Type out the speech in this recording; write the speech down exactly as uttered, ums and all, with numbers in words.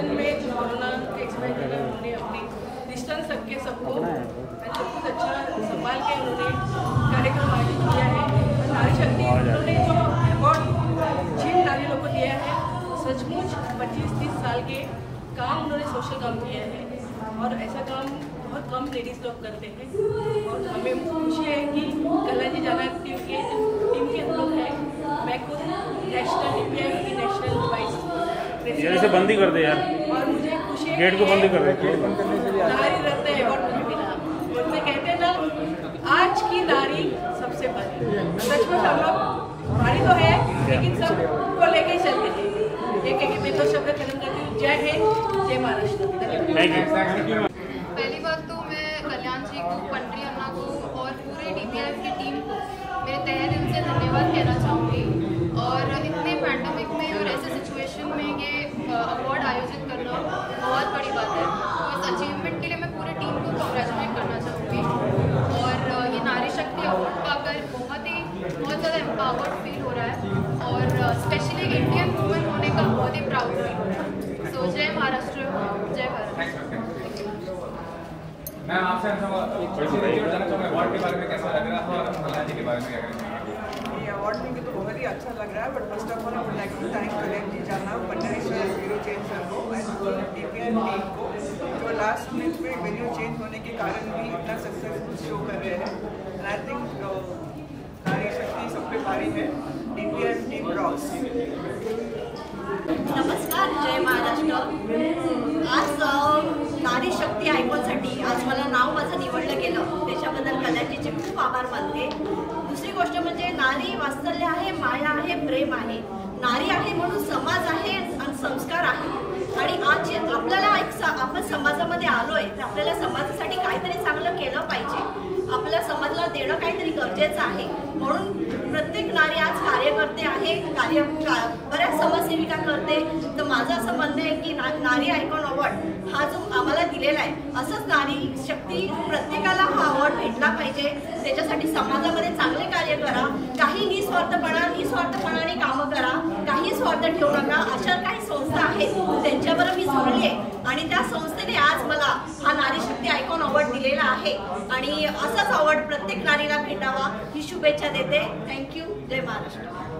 Situation में जो corona के समय में उन्होंने अपनी डिस्टेंस रख के सबको सब कुछ अच्छा संभाल के उन्होंने कार्यक्रम आयोजित किया है। नारी शक्ति उन्होंने जो अवार्ड जिन नारी लोगों को दिया है, सचमुच पच्चीस तीस साल के काम उन्होंने सोशल काम किया है और ऐसा काम बहुत कम लेडीज़ लोग करते हैं। और हमें खुशी है कि कला जी जाना टीम के टीम के हम लोग हैं। मैं खुद नेशनल इंडिया की नेशनल वाइस प्रेसिडेंट से बंदी कर दे यार। और मुझे खुशी है गेट को बंद कर दे। नारी रत्न अवार्ड मुझे मिला। उनसे कहते हैं ना, आज की नारी सबसे बड़ी। सचमुच हम लोग भारी तो है लेकिन सबको लेके ही चलते हैं। एक एक मैं तो शब्द खत्म करती हूँ। जय हिंद, जय महाराष्ट्र। पहली बात तो मैं कल्याण जी को, पंडरी अन्ना को और पूरे डीपीआईएफ की टीम को मेरे तहे दिल से धन्यवाद कहना चाहूँगी। और इतने पैंडमिक में और ऐसे सिचुएशन में ये अवार्ड आयोजित करना बहुत बड़ी बात है। तो इस अचीवमेंट के लिए मैं पूरी टीम को कॉन्ग्रेचुलेट करना चाहूँगी। और ये नारी शक्ति अवार्ड पाकर बहुत ही बहुत ज़्यादा एम्पावर्ड फील हो रहा है और स्पेशली इंडियन वुमेन होने का बहुत ही प्राउड फील हो रहा है। सो जय महाराष्ट्र, जय भारत। मैम आपसे अवार्ड के बारे में कैसा लग रहा है और कल्याण जी के बारे में क्या करेंगे? ये अवार्ड मिलकर तो बहुत ही अच्छा लग रहा है, but first of all I would like to thank Kalyan ji Jana, Pandari sir, venue change sir को एंड डीपीआईएफ टीम को, जो लास्ट मिनट में वेन्यू चेंज होने के कारण भी इतना सक्सेसफुल शो कर रहे हैं। एंड आई थिंक नारी शक्ति सब पे भारी है। DPIF team rocks. नमस्कार, जय महाराष्ट्र। आज नारी शक्ती आयकॉनसाठी आज मला नाव माझं निवडलं गेलं, त्याच्याबद्दल कल्याणजीचे खूप आभार मानते। दुसरी गोष्ट म्हणजे नारी वात्सल्य आहे, माया आहे, प्रेम आहे। नारी आहे म्हणून समाज आहे आणि संस्कार आहे। आणि आज आपल्याला एक आपण समाजामध्ये आलोय तर आपल्याला समाजासाठी काहीतरी चांगलं केलं पाहिजे। आपल्या समाजाला देणं काहीतरी गरजेचं आहे। म्हणून प्रत्येक नारी आज कार्य करते आहे, कार्य बऱ्याच समाजसेविका करते। तर माझं असं म्हणणं आहे की ना, नारी आयकॉन अवॉर्ड हा जो आम्हाला दिलेला आहे, असंच नारी शक्ती प्रत्येकाला हा अवॉर्ड भेटला पाहिजे। त्याच्यासाठी समाजामध्ये चांगले कार्य करा, काही निस्वार्थपणा निस्वार्थपणाने कामं करा, काही स्वार्थ ठेवू नका। अशा काही संस्था आहेत त्यांच्याबरोबर मी जोडली आहे आणि त्या संस्थेने आज मला हा नारी शक्ती आयकॉन अवॉर्ड दिलेला आहे आणि असाच अवॉर्ड प्रत्येक नारीला भेटावा ही शुभेच्छा देते। थँक्यू, जय महाराष्ट्र।